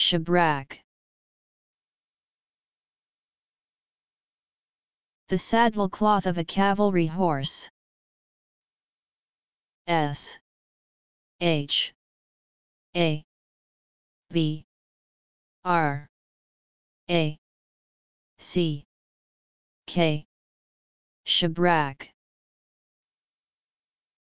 shabrack. The saddle cloth of a cavalry horse. S H A B R A C K. Shabrack.